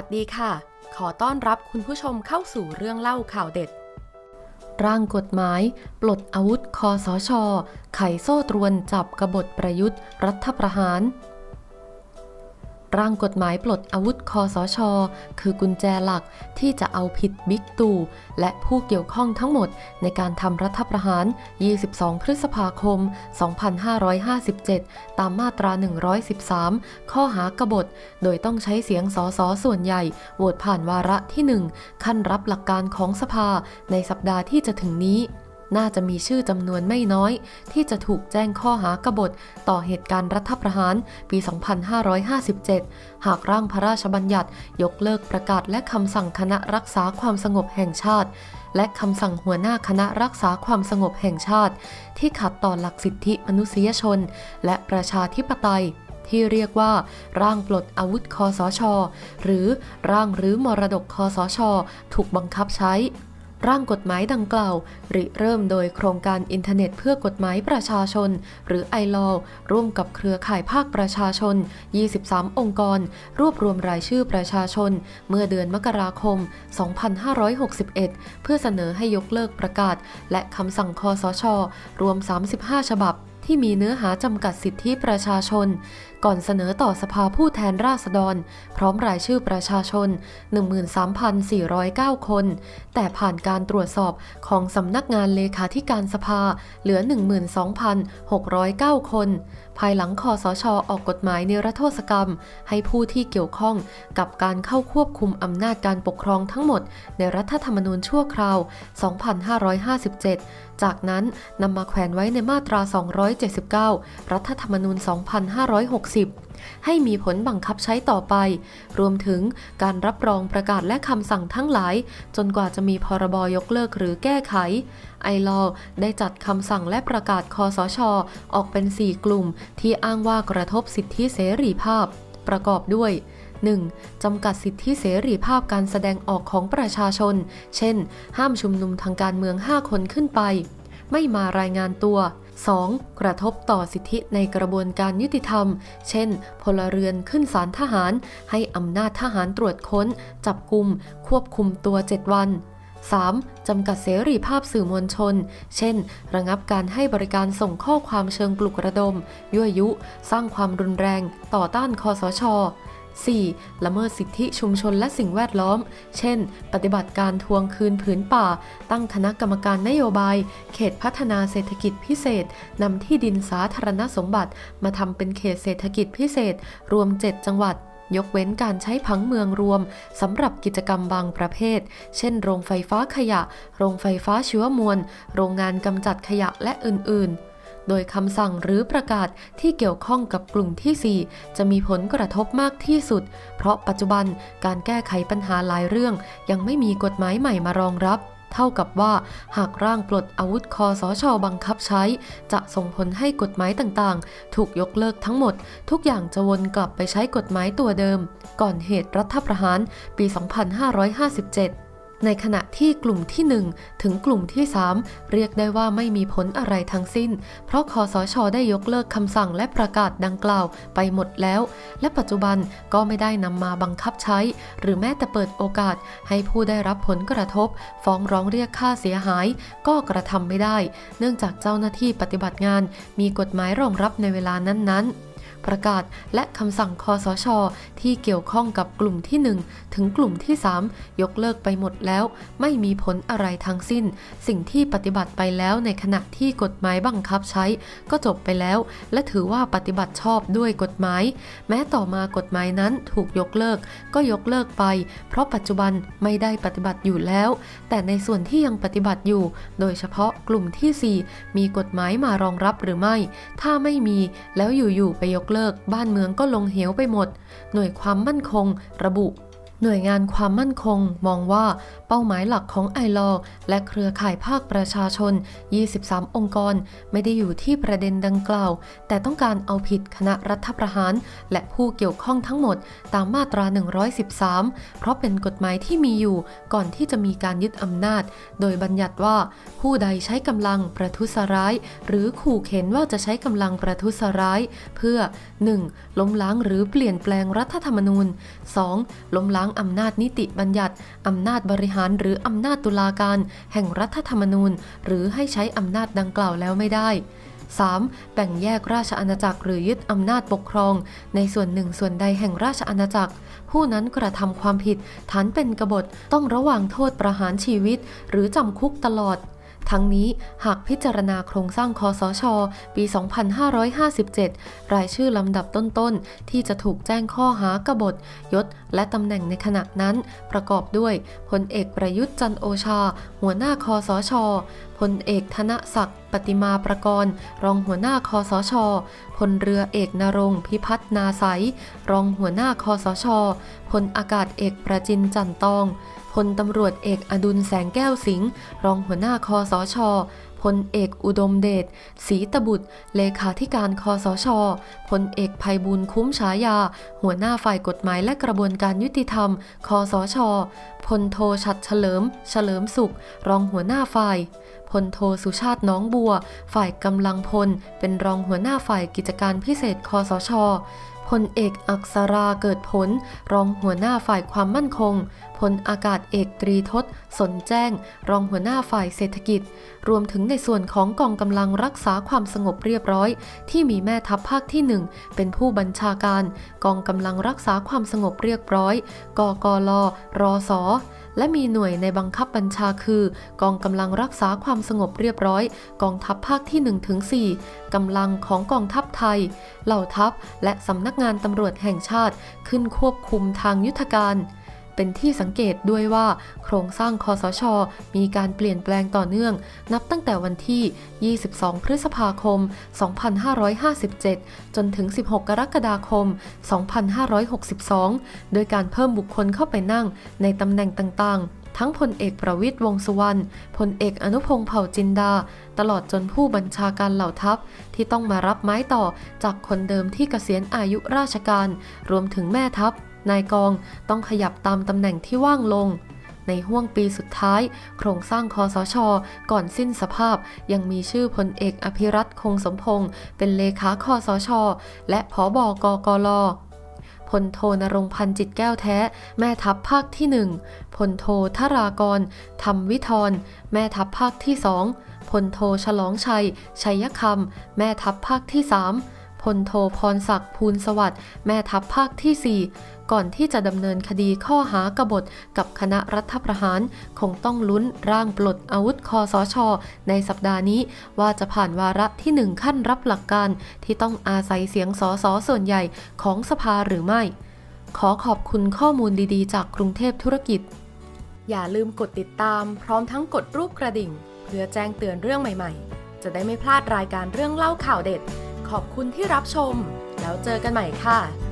ดีค่ะขอต้อนรับคุณผู้ชมเข้าสู่เรื่องเล่าข่าวเด็ดร่างกฎหมายปลดอาวุธคสช.ไขโซ่ตรวนจับกบฏประยุทธ์รัฐประหารร่างกฎหมายปลดอาวุธคสช.คือกุญแจหลักที่จะเอาผิดบิ๊กตู่และผู้เกี่ยวข้องทั้งหมดในการทำรัฐประหาร 22 พฤษภาคม 2557 ตามมาตรา 113 ข้อหากบฏโดยต้องใช้เสียงสสส่วนใหญ่โหวตผ่านวาระที่ 1 ขั้นรับหลักการของสภาในสัปดาห์ที่จะถึงนี้น่าจะมีชื่อจำนวนไม่น้อยที่จะถูกแจ้งข้อหากบฏต่อเหตุการณ์รัฐประหารปี 2557 หากร่างพระราชบัญญัติยกเลิกประกาศและคำสั่งคณะรักษาความสงบแห่งชาติและคำสั่งหัวหน้าคณะรักษาความสงบแห่งชาติที่ขัดต่อหลักสิทธิมนุษยชนและประชาธิปไตยที่เรียกว่าร่างปลดอาวุธคสช.หรือร่างรื้อมรดกคสช.ถูกบังคับใช้ร่างกฎหมายดังกล่าวริเริ่มโดยโครงการอินเทอร์เน็ตเพื่อกฎหมายประชาชนหรือ iLaw ร่วมกับเครือข่ายภาคประชาชน 23 องค์กรรวบรวมรายชื่อประชาชนเมื่อเดือนมกราคม 2561 เพื่อเสนอให้ยกเลิกประกาศและคำสั่งคสช.รวม 35 ฉบับที่มีเนื้อหาจำกัดสิทธิประชาชนก่อนเสนอต่อสภาผู้แทนราษฎรพร้อมรายชื่อประชาชน 13,409 คนแต่ผ่านการตรวจสอบของสำนักงานเลขาธิการสภาเหลือ 12,609 คนภายหลังคสช.ออกกฎหมายนิรโทษกรรมให้ผู้ที่เกี่ยวข้องกับการเข้าควบคุมอำนาจการปกครองทั้งหมดในรัฐธรรมนูญชั่วคราว 2557 จากนั้นนำมาแขวนไว้ในมาตรา 279 รัฐธรรมนูญ 2560 ให้มีผลบังคับใช้ต่อไปรวมถึงการรับรองประกาศและคำสั่งทั้งหลายจนกว่าจะมีพรบยกเลิกหรือแก้ไขiLaw ได้จัดคำสั่งและประกาศคสช.ออกเป็น 4 กลุ่มที่อ้างว่ากระทบสิทธิเสรีภาพประกอบด้วย 1. จำกัดสิทธิเสรีภาพการแสดงออกของประชาชนเช่นห้ามชุมนุมทางการเมือง 5 คนขึ้นไปไม่มารายงานตัว 2. กระทบต่อสิทธิในกระบวนการยุติธรรมเช่นพลเรือนขึ้นศาลทหารให้อำนาจทหารตรวจค้นจับกุมควบคุมตัว 7 วัน 3. จำกัดเสรีภาพสื่อมวลชนเช่นระงับการให้บริการส่งข้อความเชิงปลุกระดมยั่วยุสร้างความรุนแรงต่อต้านคสช. 4. ละเมิดสิทธิชุมชนและสิ่งแวดล้อมเช่นปฏิบัติการทวงคืนผืนป่าตั้งคณะกรรมการนโยบายเขตพัฒนาเศรษฐกิจพิเศษนำที่ดินสาธารณสมบัติมาทำเป็นเขตเศรษฐกิจพิเศษรวม 7 จังหวัดยกเว้นการใช้ผังเมืองรวมสำหรับกิจกรรมบางประเภทเช่นโรงไฟฟ้าขยะโรงไฟฟ้าชีวมวลโรงงานกำจัดขยะและอื่นๆโดยคำสั่งหรือประกาศที่เกี่ยวข้องกับกลุ่มที่ 4 จะมีผลกระทบมากที่สุดเพราะปัจจุบันการแก้ไขปัญหาหลายเรื่องยังไม่มีกฎหมายใหม่มารองรับเท่ากับว่าหากร่างปลดอาวุธคสช.บังคับใช้จะส่งผลให้กฎหมายต่างๆถูกยกเลิกทั้งหมดทุกอย่างจะวนกลับไปใช้กฎหมายตัวเดิมก่อนเหตุรัฐประหารปี 2557ในขณะที่กลุ่มที่ 1 ถึงกลุ่มที่ 3 เรียกได้ว่าไม่มีผลอะไรทั้งสิ้นเพราะคสช.ได้ยกเลิกคำสั่งและประกาศดังกล่าวไปหมดแล้วและปัจจุบันก็ไม่ได้นำมาบังคับใช้หรือแม้แต่เปิดโอกาสให้ผู้ได้รับผลกระทบฟ้องร้องเรียกค่าเสียหายก็กระทำไม่ได้เนื่องจากเจ้าหน้าที่ปฏิบัติงานมีกฎหมายรองรับในเวลานั้นๆประกาศและคำสั่งคสช.ที่เกี่ยวข้องกับกลุ่มที่ 1 ถึงกลุ่มที่ 3 ยกเลิกไปหมดแล้วไม่มีผลอะไรทั้งสิ้นสิ่งที่ปฏิบัติไปแล้วในขณะที่กฎหมายบังคับใช้ก็จบไปแล้วและถือว่าปฏิบัติชอบด้วยกฎหมายแม้ต่อมากฎหมายนั้นถูกยกเลิกก็ยกเลิกไปเพราะปัจจุบันไม่ได้ปฏิบัติอยู่แล้วแต่ในส่วนที่ยังปฏิบัติอยู่โดยเฉพาะกลุ่มที่ 4 มีกฎหมายมารองรับหรือไม่ถ้าไม่มีแล้วอยู่ๆไปยกเลิกบ้านเมืองก็ลงเหวไปหมดหน่วยความมั่นคงระบุ หน่วยงานความมั่นคงมองว่าเป้าหมายหลักของiLawและเครือข่ายภาคประชาชน23องค์กรไม่ได้อยู่ที่ประเด็นดังกล่าวแต่ต้องการเอาผิดคณะรัฐประหารและผู้เกี่ยวข้องทั้งหมดตามมาตรา113เพราะเป็นกฎหมายที่มีอยู่ก่อนที่จะมีการยึดอำนาจโดยบัญญัติว่าผู้ใดใช้กำลังประทุษร้ายหรือขู่เข็นว่าจะใช้กำลังประทุษร้ายเพื่อ 1. ล้มล้างหรือเปลี่ยนแปลงรัฐธรรมนูญ 2. ล้มล้างงอำนาจนิติบัญญัติอำนาจบริหารหรืออำนาจตุลาการแห่งรัฐธรรมนูญหรือให้ใช้อำนาจดังกล่าวแล้วไม่ได้ 3. แบ่งแยกราชอาณาจักรหรือยึดอำนาจปกครองในส่วนหนึ่งส่วนใดแห่งราชอาณาจักรผู้นั้นกระทำความผิดฐานเป็นกบฏต้องระวางโทษประหารชีวิตหรือจำคุกตลอดทั้งนี้หากพิจารณาโครงสร้างคสช.ปี 2557 รายชื่อลำดับต้นๆที่จะถูกแจ้งข้อหากบฏยศและตำแหน่งในขณะนั้นประกอบด้วยพลเอกประยุทธ์จันทร์โอชาหัวหน้าคสช.พลเอกธนศักดิ์ปฏิมาประกรณ์รองหัวหน้าคสช.พลเรือเอกนรงค์พิพัฒนาใสรองหัวหน้าคสช.พลอากาศเอกประจินจันทร์ตองพลตำรวจเอกอดุลแสงแก้วสิงห์รองหัวหน้าคสช.พลเอกอุดมเดชศรีตบุตรเลขาธิการคสช.พลเอกไพบูลย์คุ้มฉายาหัวหน้าฝ่ายกฎหมายและกระบวนการยุติธรรมคสช.พลโทฉัตรเฉลิมสุขรองหัวหน้าฝ่ายพลโทสุชาติน้องบัวฝ่ายกำลังพลเป็นรองหัวหน้าฝ่ายกิจการพิเศษคสช.พลเอกอักษราเกิดผลรองหัวหน้าฝ่ายความมั่นคงพลอากาศเอกตรีทศสนแจ้งรองหัวหน้าฝ่ายเศรษฐกิจรวมถึงในส่วนของกองกำลังรักษาความสงบเรียบร้อยที่มีแม่ทัพภาคที่1เป็นผู้บัญชาการกองกำลังรักษาความสงบเรียบร้อยกกล.รส.และมีหน่วยในบังคับบัญชาคือกองกำลังรักษาความสงบเรียบร้อยกองทัพภาคที่ 1-4 กำลังของกองทัพไทยเหล่าทัพและสำนักงานตำรวจแห่งชาติขึ้นควบคุมทางยุทธการเป็นที่สังเกตด้วยว่าโครงสร้างคสช.มีการเปลี่ยนแปลงต่อเนื่องนับตั้งแต่วันที่ 22 พฤษภาคม 2557 จนถึง 16 กรกฎาคม 2562 โดยการเพิ่มบุคคลเข้าไปนั่งในตำแหน่งต่างๆทั้งพลเอกประวิตรวงษ์สุวรรณพลเอกอนุพงษ์เผ่าจินดาตลอดจนผู้บัญชาการเหล่าทัพที่ต้องมารับไม้ต่อจากคนเดิมที่เกษียณอายุราชการรวมถึงแม่ทัพนายกองต้องขยับตามตำแหน่งที่ว่างลงในห้วงปีสุดท้ายโครงสร้างคสช.ก่อนสิ้นสภาพยังมีชื่อพลเอกอภิรัตน์คงสมพงษ์เป็นเลขาคสช.และผบกกล.พลโทณรงค์พันธ์จิตแก้วแท้แม่ทัพภาคที่1พลโทธารากรธรรมวิธรแม่ทัพภาคที่2พลโทฉลองชัยชัยคำแม่ทัพภาคที่3พลโทพรศักดิ์ภูลสวัสดิ์แม่ทัพภาคที่4ก่อนที่จะดำเนินคดีข้อหากบฏกับคณะรัฐประหารคงต้องลุ้นร่างปลดอาวุธคสช.ในสัปดาห์นี้ว่าจะผ่านวาระที่1ขั้นรับหลักการที่ต้องอาศัยเสียงสสส่วนใหญ่ของสภาหรือไม่ขอขอบคุณข้อมูลดีๆจากกรุงเทพธุรกิจอย่าลืมกดติดตามพร้อมทั้งกดรูปกระดิ่งเพื่อแจ้งเตือนเรื่องใหม่ๆจะได้ไม่พลาดรายการเรื่องเล่าข่าวเด็ดขอบคุณที่รับชมแล้วเจอกันใหม่ค่ะ